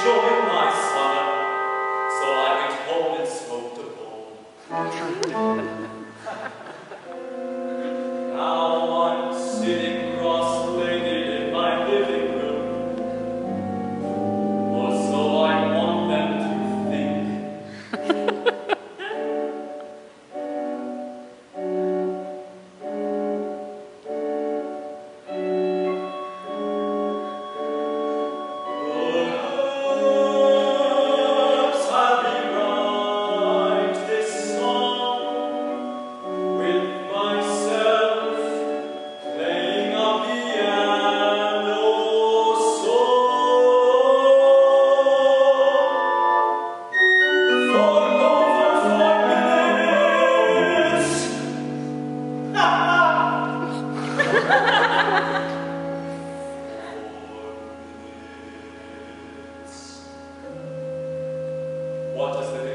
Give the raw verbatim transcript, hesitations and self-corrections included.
enjoying my summer, so I went home and smoked a bowl. Now I'm sitting cross-legged in my living room, or so I want them to think. Perhaps I'll rewrite this song with myself playing a piano solo for over four minutes. Ha ha! What does the